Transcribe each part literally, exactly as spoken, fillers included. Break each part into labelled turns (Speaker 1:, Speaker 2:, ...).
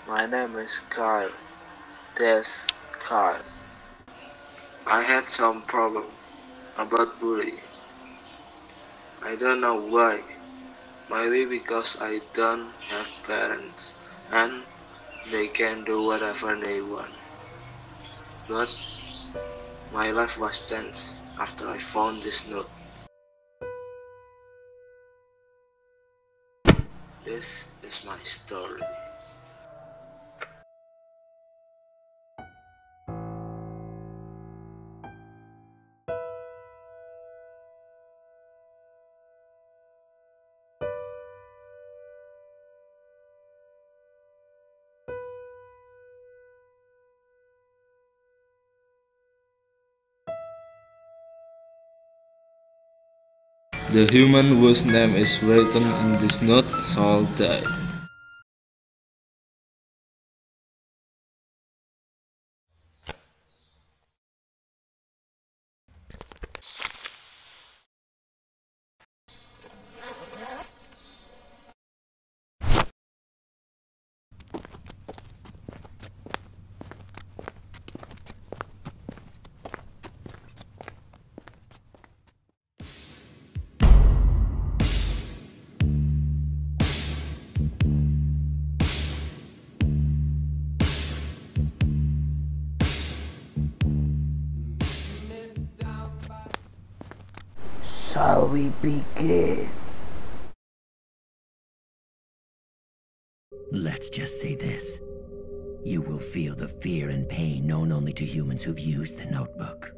Speaker 1: My name is Kyle. There's Kyle. I had some problem about bullying. I don't know why. Maybe because I don't have parents and they can do whatever they want. But my life was changed after I found this note. This is my story.
Speaker 2: The human whose name is written in this note shall die.
Speaker 3: Shall we begin?
Speaker 4: Let's just say this. You will feel the fear and pain known only to humans who've used the notebook.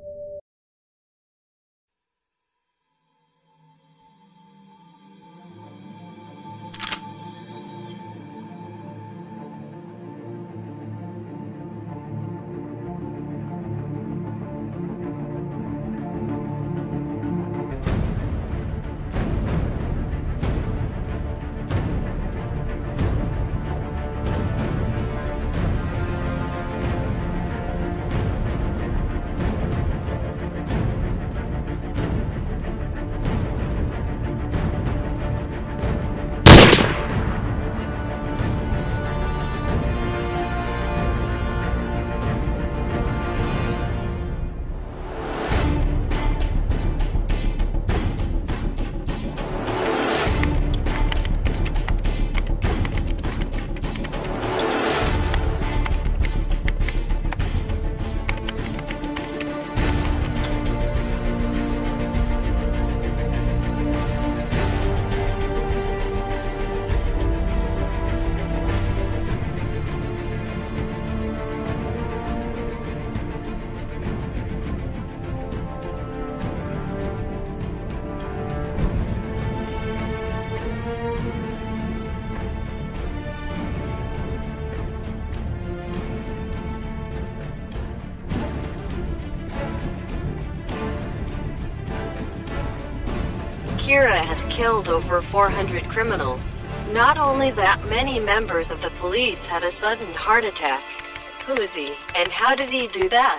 Speaker 5: Kira has killed over four hundred criminals. Not only that, many members of the police had a sudden heart attack. Who is he, and how did he do that?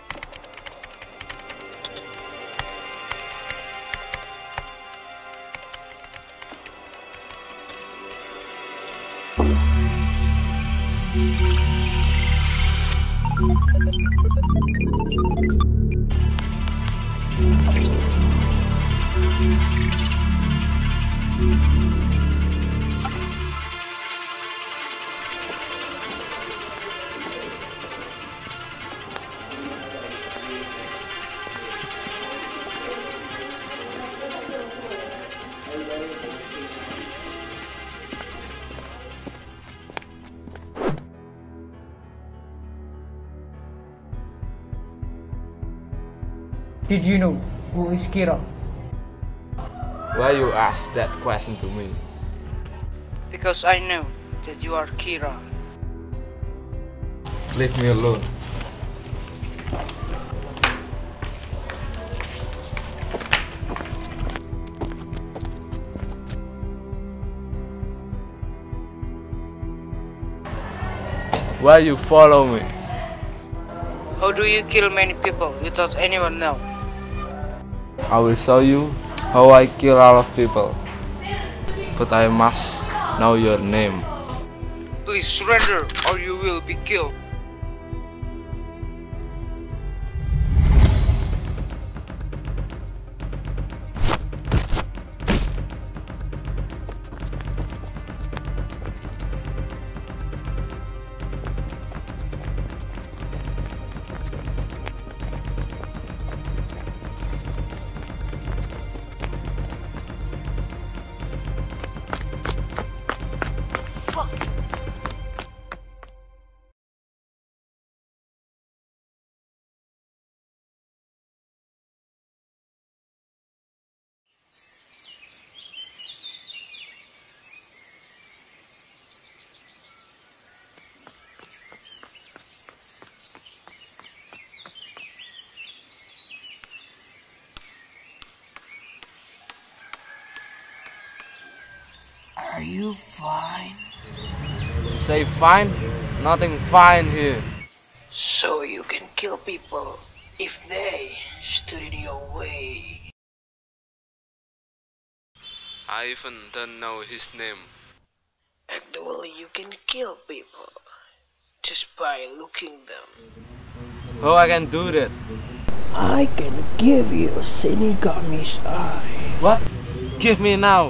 Speaker 3: Did you know who is Kira?
Speaker 2: Why you ask that question to me?
Speaker 3: Because I know that you are Kira.
Speaker 2: Leave me alone. Why you follow me?
Speaker 3: How do you kill many people without anyone know?
Speaker 2: I will show you how I kill a lot of people. But I must know your name.
Speaker 3: Please surrender or you will be killed.
Speaker 6: Are you fine?
Speaker 2: Say fine? Nothing fine here.
Speaker 6: So you can kill people if they stood in your way.
Speaker 2: I even don't know his name.
Speaker 6: Actually, you can kill people just by looking them.
Speaker 2: How I can do that?
Speaker 6: I can give you Shinigami's eye.
Speaker 2: What? Give me now.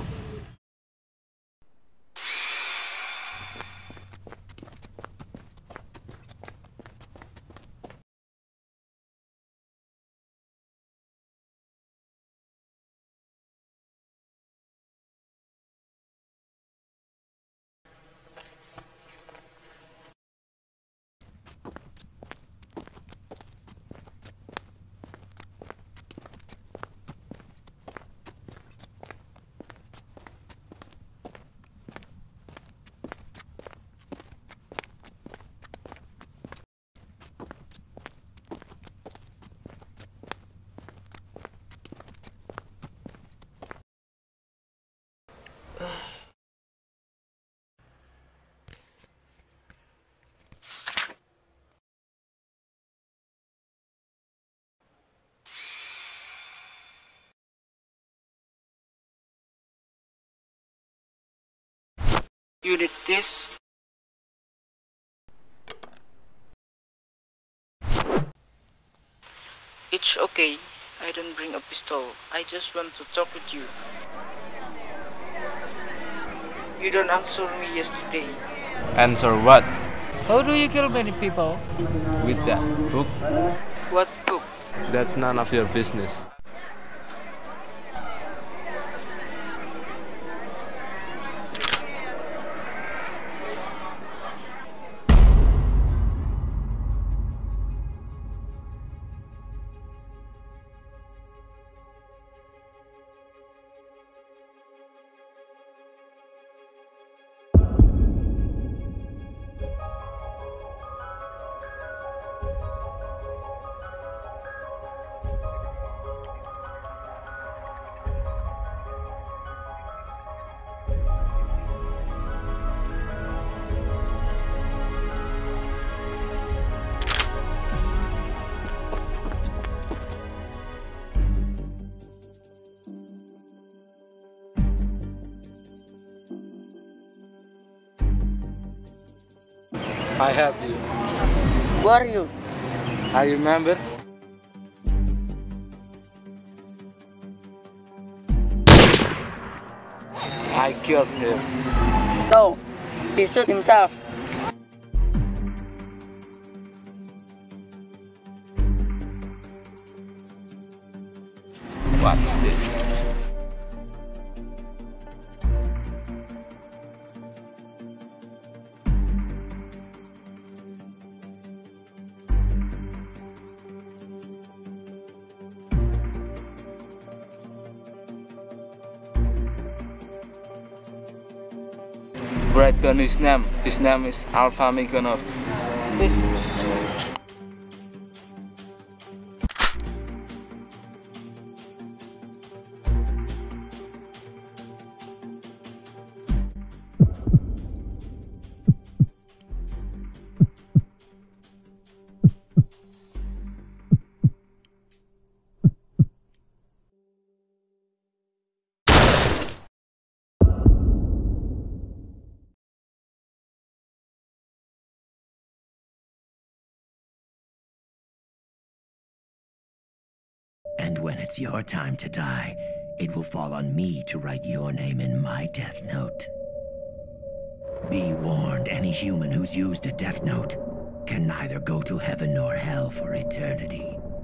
Speaker 3: You did this? It's okay. I don't bring a pistol. I just want to talk with you. You don't answer me yesterday.
Speaker 2: Answer what?
Speaker 3: How do you kill many people?
Speaker 2: With that book?
Speaker 3: What book?
Speaker 2: That's none of your business. I help you.
Speaker 3: Who are you?
Speaker 2: I remember. I killed him.
Speaker 3: No, he shot himself.
Speaker 2: What's this? Write down his name. His name is Alpha Mikonov.
Speaker 3: Please.
Speaker 4: And when it's your time to die, it will fall on me to write your name in my death note. Be warned, any human who's used a death note can neither go to heaven nor hell for eternity.